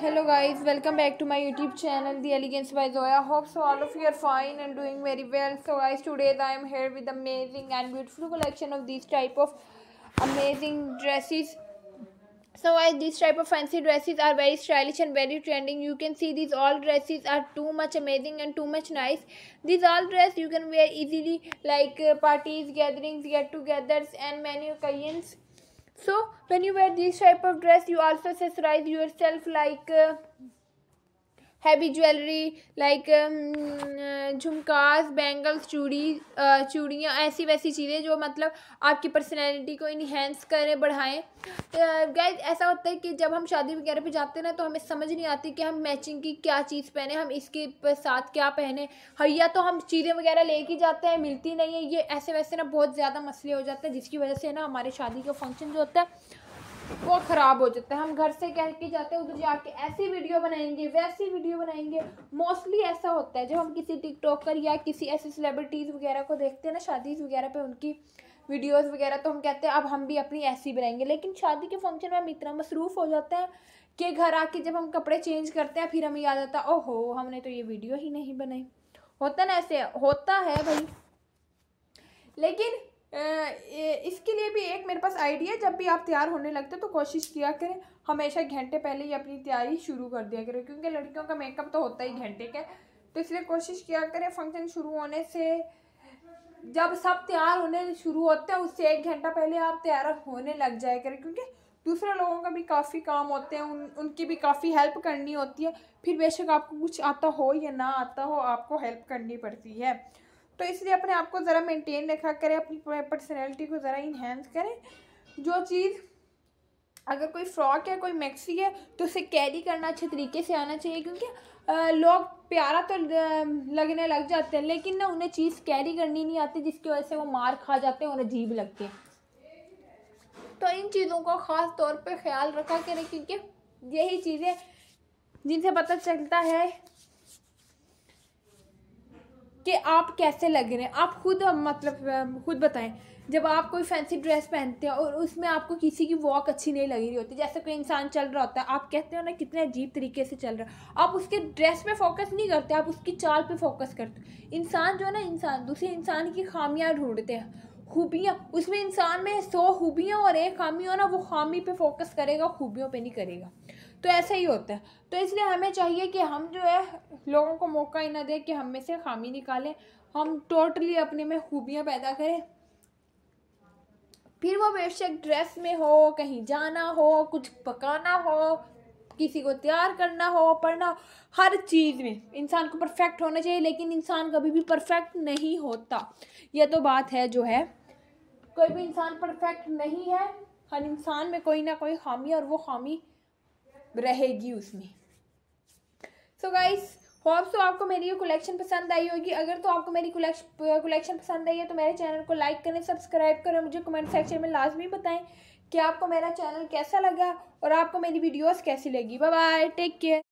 Hello guys, welcome back to my YouTube channel The Elegance by Zoya. Hope so all of you are fine and doing very well. So guys, today I am here with amazing and beautiful collection of these type of amazing dresses. So guys, these type of fancy dresses are very stylish and very trending. You can see these all dresses are too much amazing and too much nice. These all dress you can wear easily like parties, gatherings, get-togethers and many occasions. So when you wear this type of dress, you also accessorize yourself like heavy jewellery like झुमकास, bangles, चूड़ियाँ, ऐसी वैसी चीज़ें जो मतलब आपकी personality को enhance करें, बढ़ाएं. गाइस ऐसा होता है कि जब हम शादी वगैरह पे जाते हैं ना, तो हमें समझ नहीं आती कि हम मैचिंग की क्या चीज़ पहने, हम इसके साथ क्या पहने. या तो हम चीज़ें वगैरह लेके जाते हैं, मिलती नहीं है. ये ऐसे वैसे ना बहुत ज़्यादा मसले हो जाते हैं, जिसकी वजह से ना हमारे शादी का फंक्शन जो होता है वो ख़राब हो जाता है. हम घर से कह के जाते हैं, उधर जाके ऐसी वीडियो बनाएंगे, वैसी वीडियो बनाएंगे. मोस्टली ऐसा होता है जब हम किसी टिकटॉकर या किसी ऐसे सेलिब्रिटीज़ वगैरह को देखते हैं ना शादी वगैरह पे उनकी वीडियोस वगैरह, तो हम कहते हैं अब हम भी अपनी ऐसी बनाएंगे. लेकिन शादी के फंक्शन में हम इतना मसरूफ़ हो जाते हैं कि घर आके जब हम कपड़े चेंज करते हैं फिर हमें याद आता है ओहो हमने तो ये वीडियो ही नहीं बनाई. होता ना, ऐसे होता है भाई. लेकिन इसके लिए भी एक मेरे पास आइडिया. जब भी आप तैयार होने लगते तो कोशिश किया करें हमेशा घंटे पहले ही अपनी तैयारी शुरू कर दिया करें, क्योंकि लड़कियों का मेकअप तो होता ही घंटे का. तो इसलिए कोशिश किया करें फंक्शन शुरू होने से, जब सब तैयार होने शुरू होते हैं उससे 1 घंटा पहले आप तैयार होने लग जाया करें, क्योंकि दूसरे लोगों का भी काफ़ी काम होते हैं, उनकी भी काफ़ी हेल्प करनी होती है. फिर बेशक आपको कुछ आता हो या ना आता हो, आपको हेल्प करनी पड़ती है. तो इसलिए अपने आप को ज़रा मेंटेन रखा करें, अपनी पर्सनैलिटी को ज़रा इन्हेंस करें. जो चीज़ अगर कोई फ्रॉक है, कोई मैक्सी है, तो उसे कैरी करना अच्छे तरीके से आना चाहिए, क्योंकि लोग प्यारा तो लगने लग जाते हैं लेकिन ना उन्हें चीज़ कैरी करनी नहीं आती, जिसकी वजह से वो मार खा जाते हैं और अजीब लगते हैं. तो इन चीज़ों को ख़ास तौर पे ख्याल रखा करें, क्योंकि यही चीज़ें जिनसे पता चलता है कि आप कैसे लग रहे हैं. आप खुद मतलब खुद बताएं, जब आप कोई फैंसी ड्रेस पहनते हैं और उसमें आपको किसी की वॉक अच्छी नहीं लग रही होती, जैसे कोई इंसान चल रहा होता है, आप कहते हो ना कितने अजीब तरीके से चल रहा है, आप उसके ड्रेस पे फोकस नहीं करते, आप उसकी चाल पे फोकस करते. इंसान जो है ना, इंसान दूसरे इंसान की खामियां ढूंढते हैं, खूबियाँ. उसमें इंसान में 100 खूबियाँ और एक खामी हो ना, वो खामी पे फोकस करेगा, खूबियों पे नहीं करेगा. तो ऐसा ही होता है. तो इसलिए हमें चाहिए कि हम जो है लोगों को मौका ही ना दें कि हम में से खामी निकालें, हम टोटली अपने में खूबियाँ पैदा करें. फिर वो बेशक ड्रेस में हो, कहीं जाना हो, कुछ पकाना हो, किसी को तैयार करना हो, पढ़ना हो, हर चीज़ में इंसान को परफेक्ट होना चाहिए. लेकिन इंसान कभी भी परफेक्ट नहीं होता, यह तो बात है जो है. कोई भी इंसान परफेक्ट नहीं है, हर इंसान में कोई ना कोई खामी और वो खामी रहेगी उसमें. सो गाइस, होप सो आपको मेरी ये कलेक्शन पसंद आई होगी. अगर तो आपको मेरी कलेक्शन पसंद आई है तो मेरे चैनल को लाइक करें, सब्सक्राइब करें. मुझे कमेंट सेक्शन में लाजमी बताएं कि आपको मेरा चैनल कैसा लगा और आपको मेरी वीडियोस कैसी लगी. Bye bye, take care.